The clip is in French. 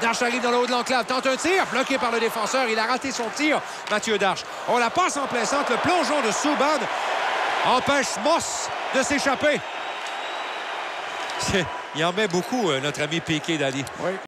Darche arrive dans le haut de l'enclave, tente un tir, bloqué par le défenseur. Il a raté son tir, Mathieu Darche. On la passe en plein centre. Le plongeon de Subban empêche Moss de s'échapper. Il en met beaucoup, notre ami Piqué, Dany. Oui.